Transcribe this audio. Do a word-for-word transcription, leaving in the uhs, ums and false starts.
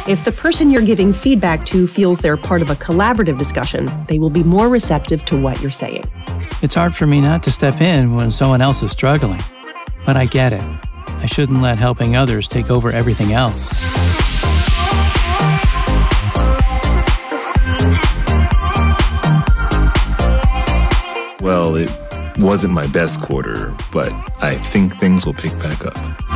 If the person you're giving feedback to feels they're part of a collaborative discussion, they will be more receptive to what you're saying. It's hard for me not to step in when someone else is struggling, but I get it. I shouldn't let helping others take over everything else. Well, it wasn't my best quarter, but I think things will pick back up.